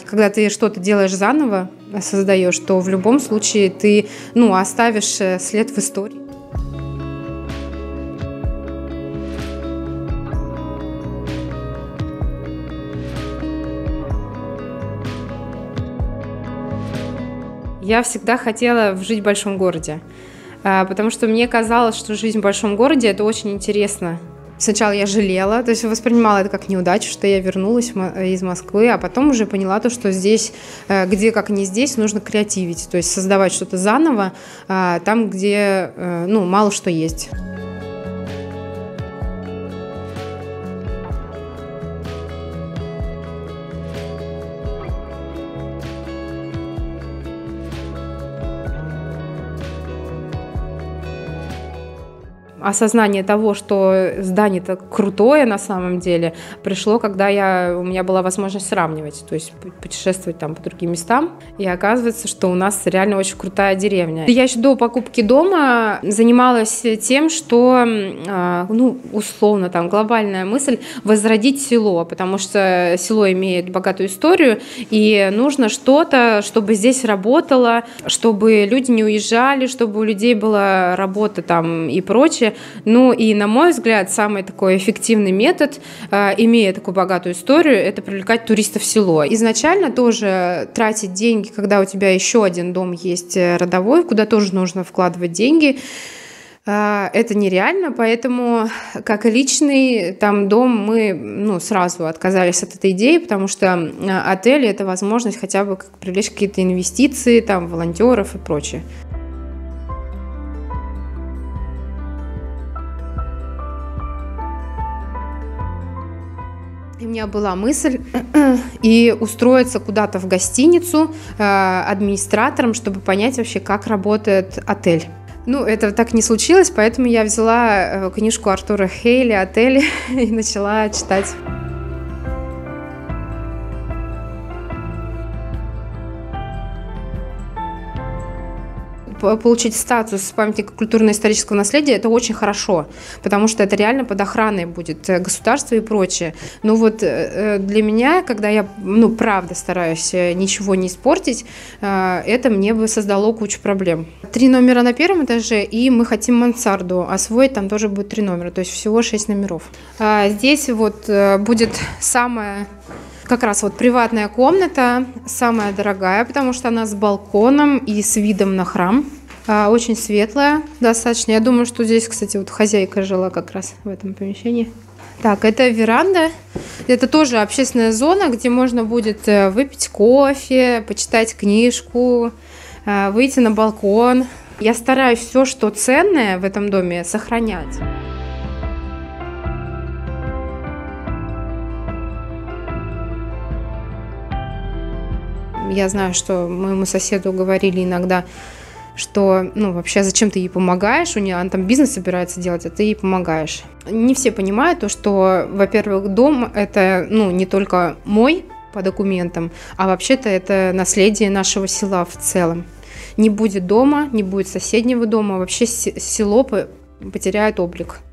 Когда ты что-то делаешь заново, создаешь, то в любом случае ты, оставишь след в истории. Я всегда хотела жить в большом городе, потому что мне казалось, что жизнь в большом городе – это очень интересно. Сначала я жалела, то есть воспринимала это как неудачу, что я вернулась из Москвы, а потом уже поняла то, что здесь, где как не здесь, нужно креативить, то есть создавать что-то заново там, где мало что есть. Осознание того, что здание-то крутое на самом деле, пришло, когда у меня была возможность сравнивать, то есть путешествовать там по другим местам, и оказывается, что у нас реально очень крутая деревня. Я еще до покупки дома занималась тем, что, условно, там глобальная мысль возродить село, потому что село имеет богатую историю, и нужно что-то, чтобы здесь работало, чтобы люди не уезжали, чтобы у людей была работа там и прочее. И, на мой взгляд, самый такой эффективный метод, имея такую богатую историю, это привлекать туристов в село. Изначально тоже тратить деньги, когда у тебя еще один дом есть родовой, куда тоже нужно вкладывать деньги, это нереально, поэтому как и личный там дом мы сразу отказались от этой идеи, потому что отель – это возможность хотя бы привлечь какие-то инвестиции, там, волонтеров и прочее. У меня была мысль и устроиться куда-то в гостиницу администратором, чтобы понять вообще, как работает отель. Это так не случилось, поэтому я взяла книжку Артура Хейли «Отели» и начала читать. Получить статус памятника культурно-исторического наследия – это очень хорошо, потому что это реально под охраной будет государство и прочее. Но для меня, когда я, правда стараюсь ничего не испортить, это мне бы создало кучу проблем. 3 номера на первом этаже, и мы хотим мансарду освоить, там тоже будет 3 номера, то есть всего 6 номеров. Здесь будет самая... Как раз приватная комната, самая дорогая, потому что она с балконом и с видом на храм. Очень светлая достаточно. Я думаю, что здесь, кстати, хозяйка жила как раз в этом помещении. Так, это веранда. Это тоже общественная зона, где можно будет выпить кофе, почитать книжку, выйти на балкон. Я стараюсь все, что ценное в этом доме, сохранять. Я знаю, что моему соседу говорили иногда, что, вообще, зачем ты ей помогаешь, она там бизнес собирается делать, а ты ей помогаешь. Не все понимают то, что, во-первых, дом – это, не только мой по документам, а вообще-то это наследие нашего села в целом. Не будет дома, не будет соседнего дома, вообще село потеряет облик.